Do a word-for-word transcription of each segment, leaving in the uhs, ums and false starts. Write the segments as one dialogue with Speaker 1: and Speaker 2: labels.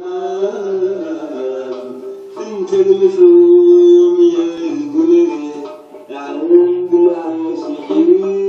Speaker 1: انت المفهوم يا القلبي عند العاشقين.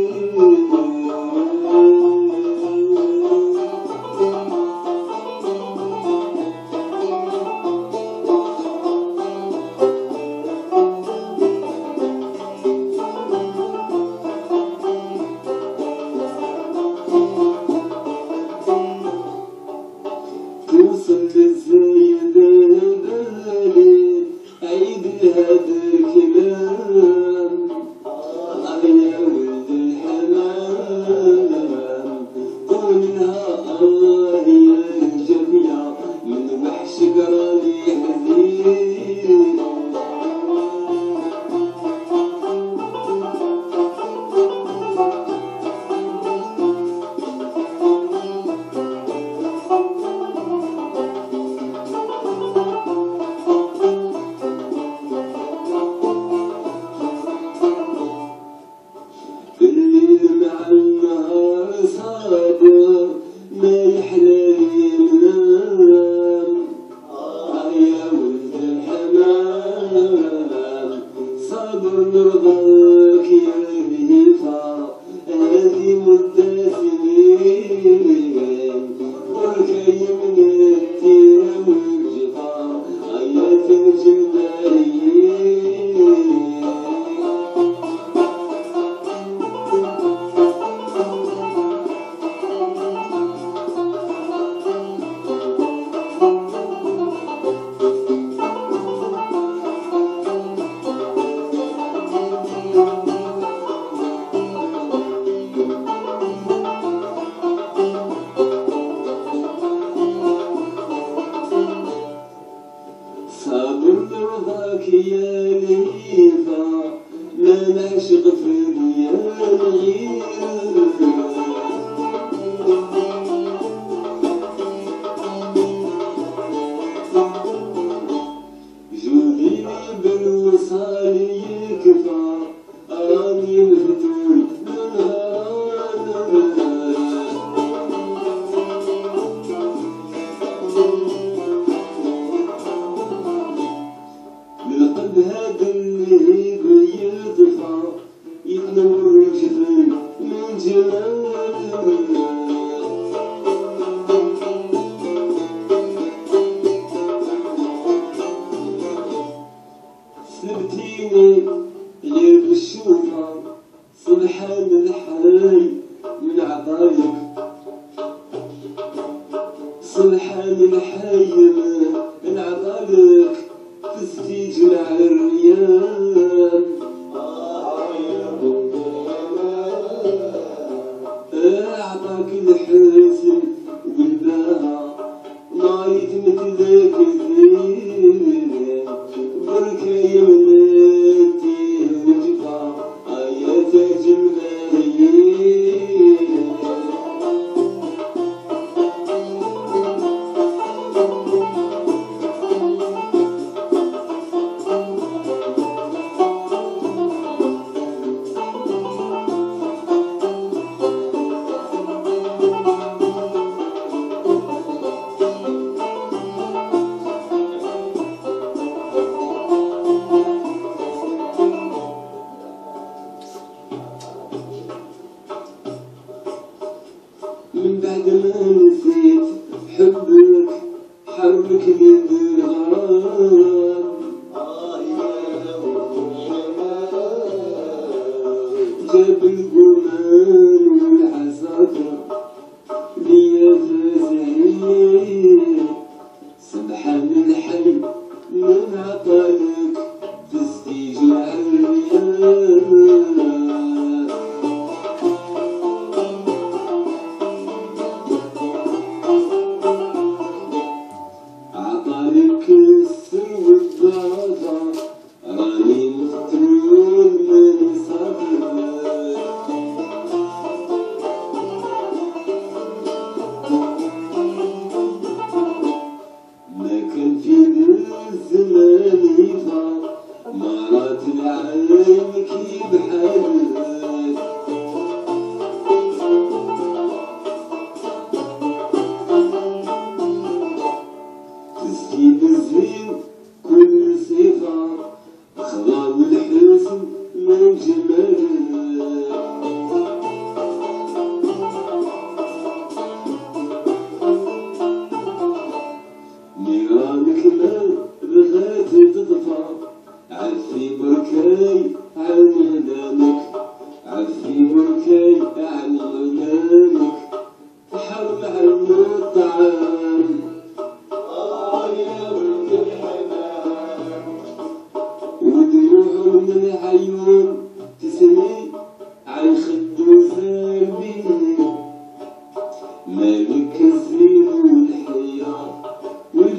Speaker 1: توصل للزايدة بالي عيد هذا الكلام. آه يا ولد الحمام قولها آه يا الجميع من وحش قراني حزين. الليل مع النهار صابر ما يحلالي منام. آه يا ولد الحمام صابر نرضاك يا الهفا هذه مدة سنين. بركي من التيم والجفا آيات الجماليين. صابر برضاك يا لهيفا ما نعشق في ريال غير. جودي بالوصال يكفى راني مفتون لقد هذا اللهيب يطفى يتنور الجفن من جمال. سبتيني غير بالشوفة سبحان الحي من عطايك. سبحان الحي من عطايك فزتي جمع الريان. أعطاك الحسن والباها ما يتمت ذاك الزين. بركة يمنتي وجفا آيات جماليين. من بعد ما نسيت حبك حركني بالغرام. جاب القرآن والعصافرة ليا فازعين. سبحان الحي من عطالك فزتي جمع الريان. عطالك السر والضعفة راني مفتون من صدرك. ما كان في الزمان هيفا مرات العالم كي بحالك.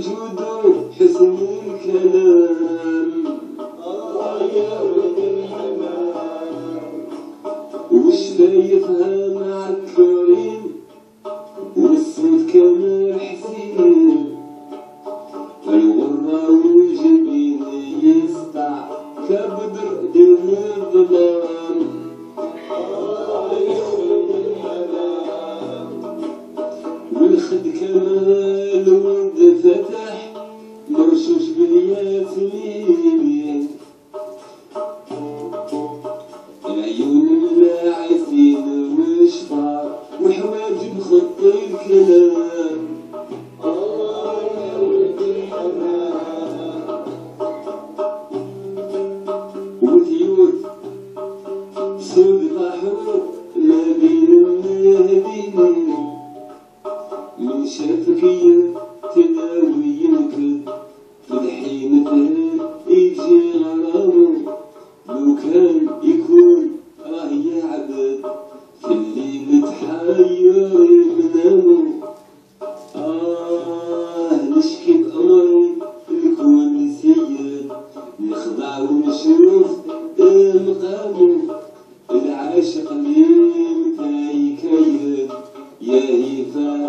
Speaker 1: وجوده حسن الكلام الله يا ولد الحمام وشفايفها معكرين والصوت كمان حسين الغرة والجبين يسطع كبدر دين الظلام الله يا ولد الحمام والخد كمال ود فتح مرشوش بالياسمين العيون اللاعسين وشفار وحواجب خط الكلام الله يا ولد الحمام وثيوت سود طاحور ما بين النادين من شافك تداوي يمكن في الحين يجي غرامه لو كان يكون راه يعبد في الليل تحير منامه آه نشكي بأمري الكون سيد نخضع ونشوف مقامه العاشق اللي متى يكيد يا هيفا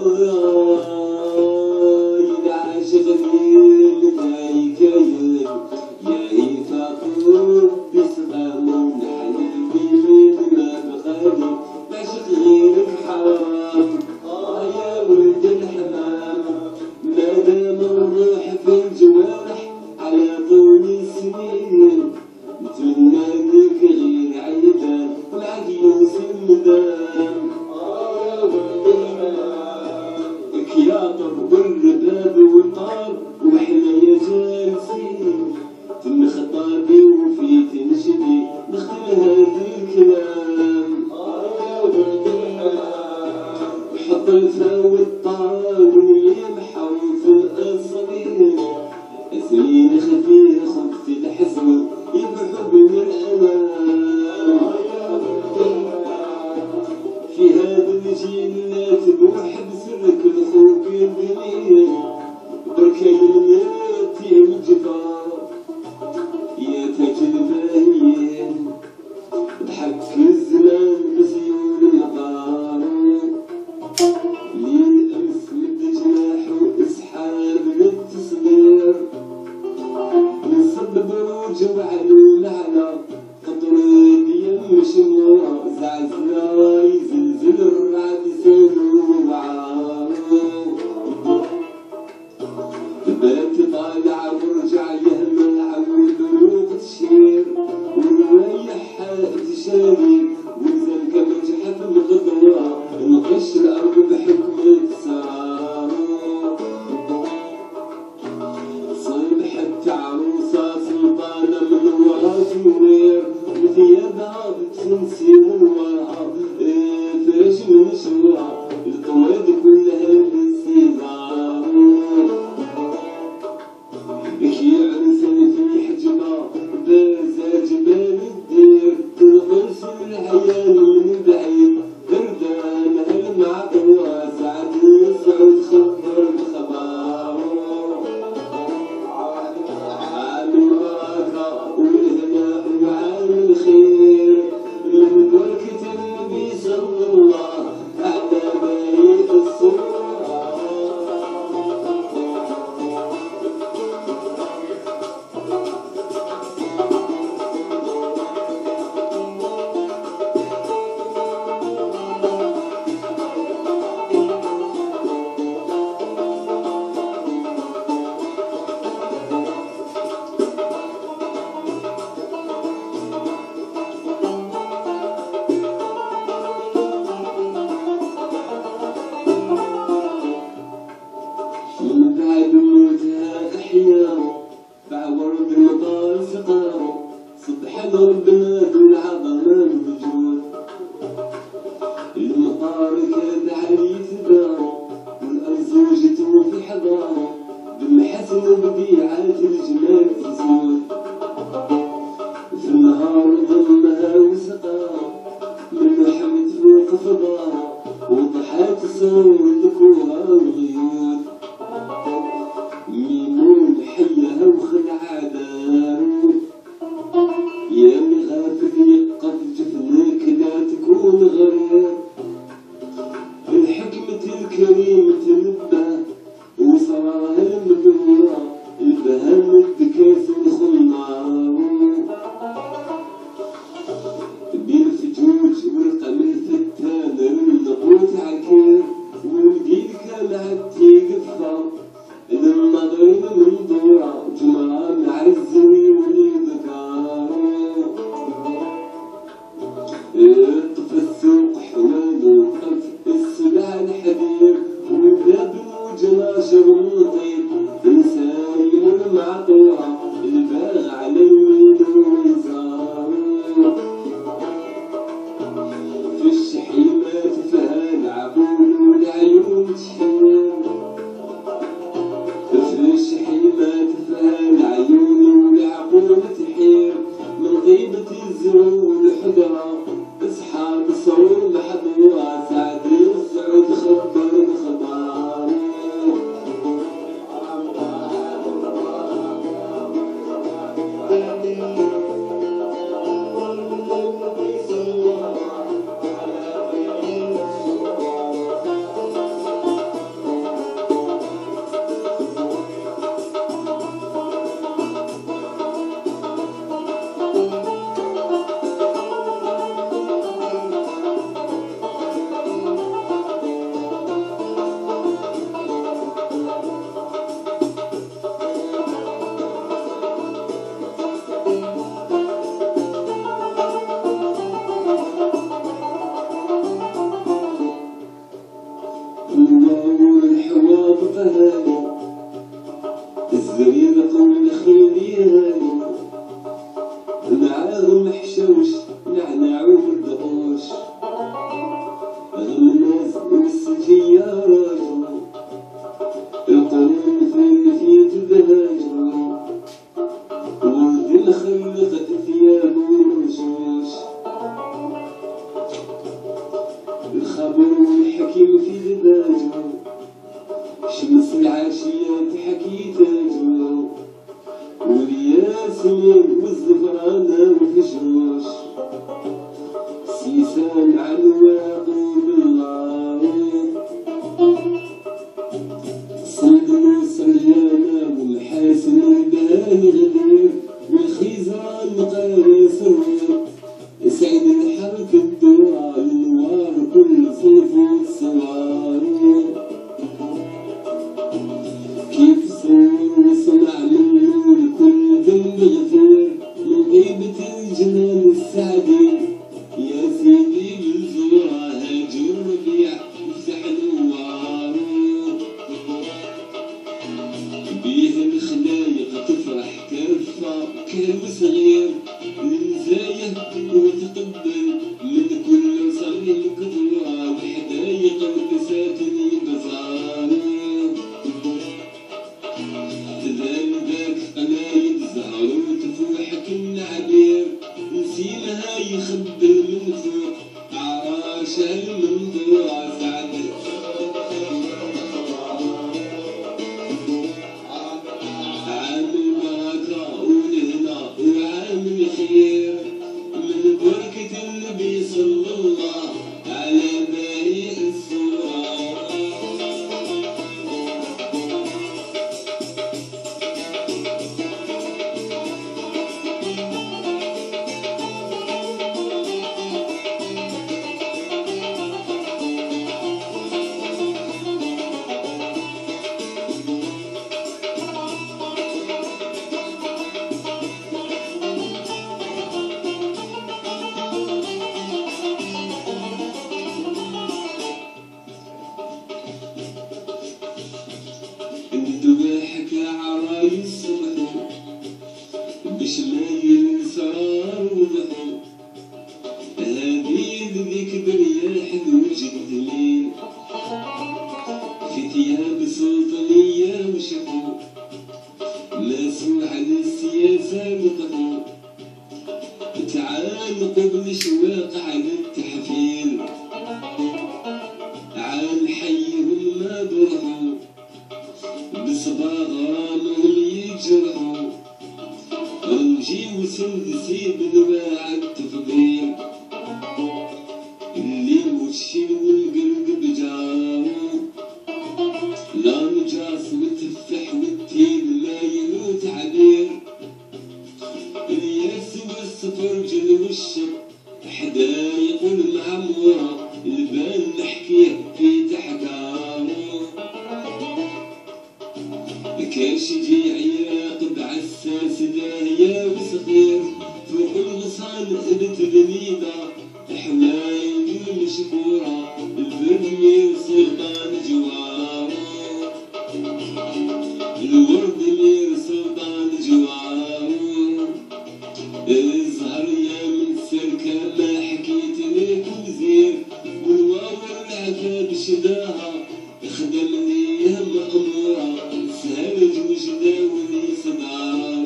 Speaker 1: الله العاشق اللي متى يكيد يا هيفا طول بسقامه نحلم بمين ما بغالي نعشق غيرك حرام آه يا ولد الحمام ما دام الروح في الجوارح على طول السنين نتمنى لك غير عيدان معك يوسم مدام آه يا ولد الحمام كياطر والرباب والطار وإحنا يا جالسين تم خطابي وفي تنشدي نختم هذا الكلام آه يا ولد الحمام حط الفا والطاوية محروف الأصلين سنين خفيه خفت الحزن يبحب من الأمان آه يا ولد الحمام في هذا الجيل لا تبوح بسرك لخوك الدليل بركي المناتي والجفار يا تاج الباهيين ضحك الزمان بسيول المطار لين أمس مد جناحه اسحاب للتصدير نصب بروج وعلو معنا قطرين يم شموع زعزنا يزلزل الرعد سالو وعارو بات طالع ورجع يهمل عود بروق تشير وريح تشاري وزن كما جحف الغدوة نقش الأرض بحكم سارو صبحت عروسة سلطانة من ورا جوير وثيابها تنسي من ورا فرش من شوها القواد كلها بالسيزارو كي عرسن في حجبة بارزة جبال الدير تغرس العيال من بعيد بردان المعطوة سعد سعود خبر بخبارو عام البركة والهناء وعام الخير من بركة النبي صلى الله على بيت الصورة من بعد موتها أحياء بعور بالمطار سقاو سبحان ربنا ذو العظمة الوجود المطار كاد علي تباو والأرض زوجته في حضاره بالمحسن وبديعات الجمال تزول في النهار ضمها وسقاو من حمد فوق فضاه وضحات صور ذكورها وغيود المدورة البهام بكاس الخمار بين فتوت والقمر فتان النقوت عكير والمدين كان عتي قفا النظرين من دورة جمعة مع الزوي والمكار طف السوق حوال وطف السبع الحبيب والباب وجناشر مطيب انسان المعطورة الباغ على اليمين واليسار في الشحيمات فيها العقول والعيون تحير في الشحيمات فيها العيون والعقول تحير من غيبة الزرو والحضرة اصحاب الصور محضورة سعد السعود خبر الخبر الزريبة والخيل يهاني معاهم حشوش نعناع والدقوش الناس والسجيارات القرون في في تبهاجر ولد الخلقة ثياب ومشوش الخبر والحكيم في دباجر شمس العاشيات حكيتاجو والياسمين والزفرانة وفشوش سيسان عنواق بالله صندن وصليانة والحاسن الباني غدير والخيزان قاري سروير سعيد الحرك الدورة النوار كل صنف والسوار كيف صور وصنع من نور كل ذنب غفير من غيبة الجنان السعدي يا سيدي بالزورة هاجر ربيع افتح نوار بيه الخلايق تفرح كافة كلب صغير للزايه وتقبل من كل صغير كبرى وحدايق وبساتن بزار تذال ذاك قلايد زهر وتفوح كالنعبير نسيمها يخبل من فوق عراشها المنظور سعد عامل بركة ولهنا وعامل خير من بركة النبي صلى الله على بارئ الصورة الذباحك عرايس صبحوا بشمايل سرار وضحوا هذه ذيك برياح وجد ليل في ثياب سلطانية وشفوا ماسوا على السياسة وقفوا تعانقوا بالشواق على التحفيل عن حيهم ما برحوا بصباغهم يجرحوا رمجي وسندسي بنواع التفضيل اللي وشي والقلب بجارو لا نجاس متفح كاش يجي عياقب عساس داهية وصغير فوق الغصان بتلميذة حوايج مشكورة البرمي سلطان جواره الورد مير سلطان جواره الزهر يا من سلكة ما حكيت لك وزير والواور العفا بشداها خدم لي مأمورة سهل وجدا ولي صدار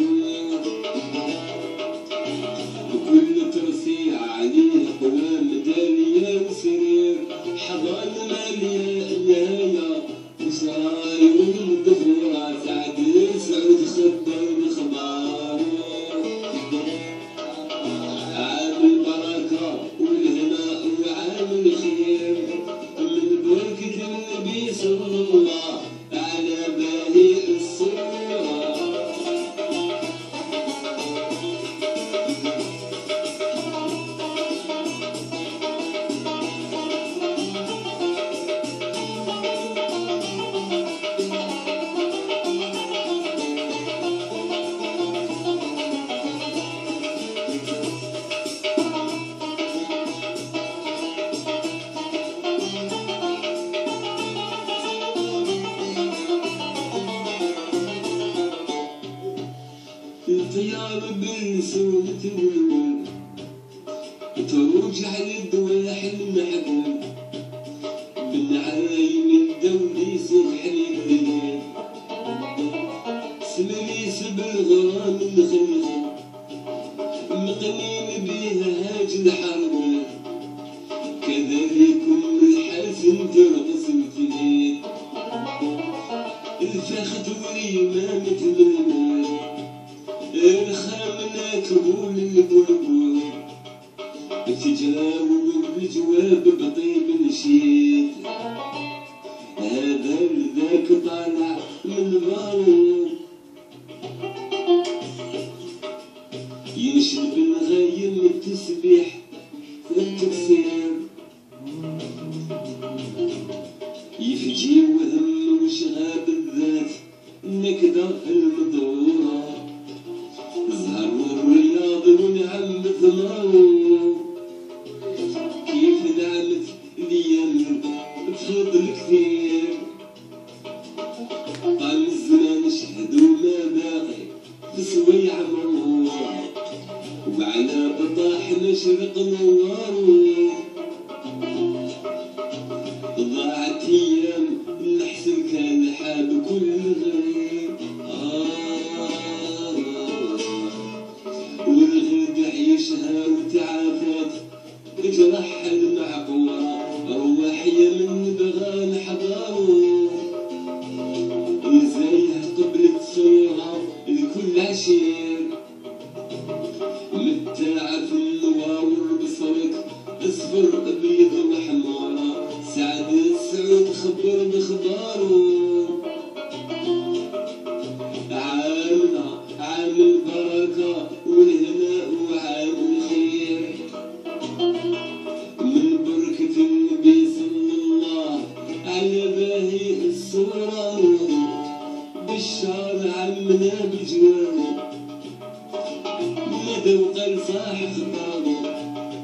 Speaker 1: وكل ترصيع عليه قوام دالية وسرير حضان مالية النهاية وسراير والدفورة سعد سعود خبر بخبار عام البركة والهناء وعام الخير من بركة النبي صلى الله على بالي الصورة الطيار بالسولة والول تروج على الدواح المحبوب بالنعايم الدولي صبح الليل سمريس بالغرام الخليل مقنين بيها هاج الحرب كذلك الحسن ترقص الفليل الفخت واليمامة بالمال الخامنة كبول البلبل تجاوب بالجواب بطيب نشيد هذا ذاك طالع من بارو ينشد بالغايم التسبيح والتكسير يفجي وهم وشغاب الذات نكدة المدورة زهر الرياض ونعم ثماره كيف نعمت اليم بفضل كثير طال الزمان شهدوا ما باقي بسوي عمره وعلى بطاح مشرق نواره ضاعت ايام الحسن كان حاب كل غير آه والغد عيشها وتعافات جرح المعقورة رواحية من بغان حضاره زيها قبل تصورها لكل عشير متاعة في النواور بصرك اصفر ابيض وحمارة سعد السعود خبر بخباره عامنا عام البركة والهناء وعام الخير من بركة النبي صلى الله على باهي الصورة بالشعر عمنا بجواره ندى وقال صاح خطابه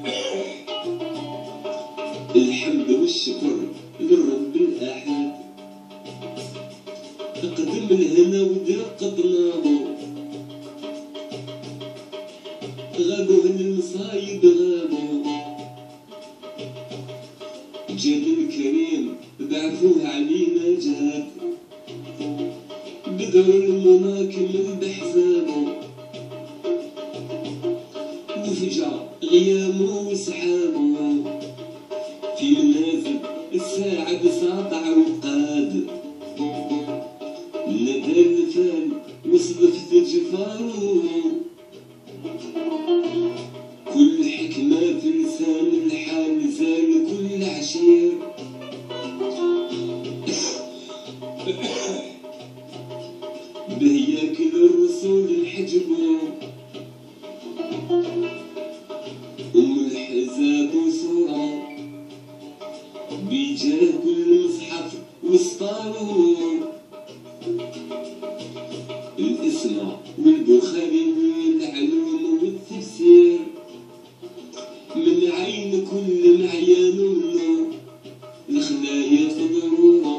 Speaker 1: الحمد والشكر للرب الأحد اقدم الهنا ودق طلابه غابوا من المصايب غابوا جاد الكريم بعثوه علينا جهاد بدر المناكم بحسابه وفجع غيامه وسحابه في منازل الساعة بساطع وقاد ندى الفال وصدفت جفاره كل حكمة في لسان الحال زال كل عشير بهياكل الرسول الحجبه أم الحزاب وصورة بيجاه كل مصحف وسطاره اسمع والبخاري والعلوم والتفسير من عين كل معيان والنور الخلايا في ضرورة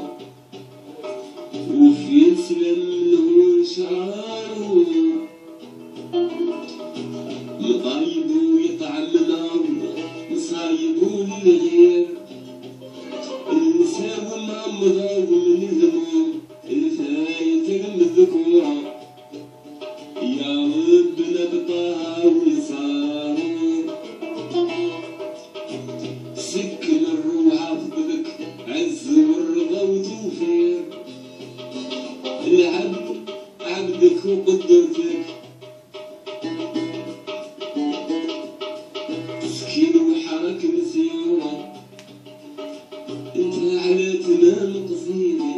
Speaker 1: وفي سلام له شعاره مطايب ويطعم الأرض مصايب للغير النساء والمعمضة ومن الهموم الفايت المذكورة يا ربنا بطاها ويصاروا سكن الروح عفضلك عز والرضا وتوفير العبد عبدك وقدرتك سكين وحرك مسيورة انت على تمام قصيدي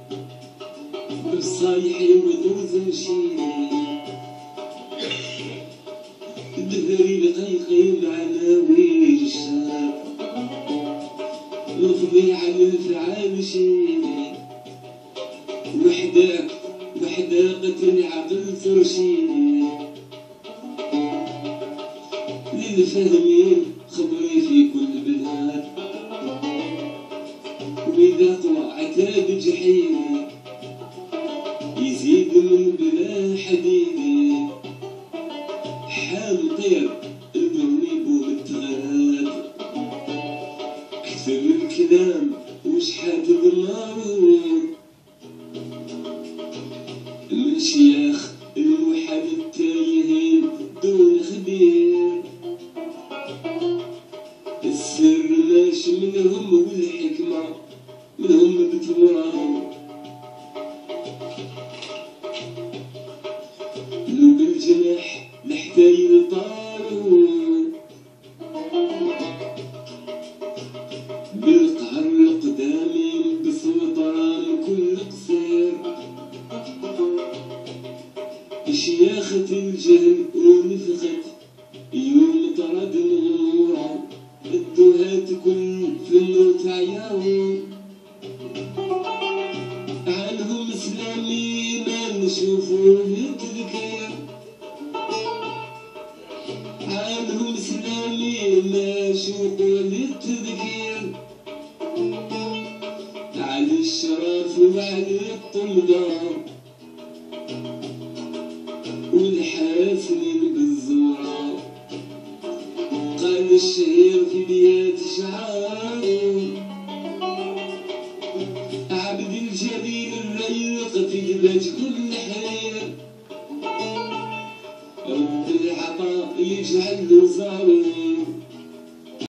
Speaker 1: بصايحي ودوز مشيني دهري لقيقي معناوي الشاب الفضيعة للفعال شيني وحداك وحداقة العقل ترشيني للفهمين خبري في كل بلاد وإذا طلع عتاب جحيمي يزيد من بلا حديدي حام طير البرنيب ومتغاد كثر الكلام وشحات النار من شياخ الموحد التايهين دون خبير السر ماشي منهم والحكمة منهم بتوراه لو بالجناح لحتى يطاروا بالقهر القدامي بسلطان كل قصير شياخة الجهل ونفخت يوم طرد الغمورة الدهات كل في الموت عياهم عنهم اسلامي ما نشوفوه التذكير عنهم اسلامي ما شوقوا للتذكير على الشرف وعلى الطمدار والحاسنين بالزورة قال الشهير في بيات شعار عبد الجليل الريق في جبهة كل حير رب العطاء يجعل له زارو